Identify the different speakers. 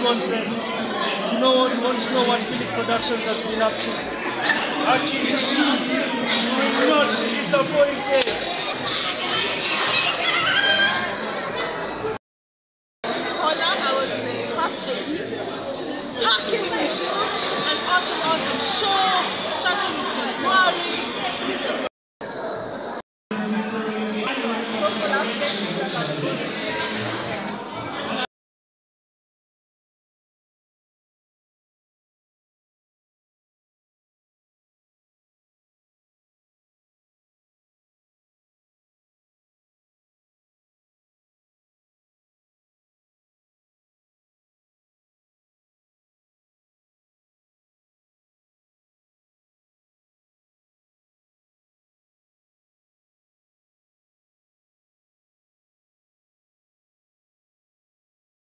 Speaker 1: content. If you want to know what Philip Productions has been up to, Aki,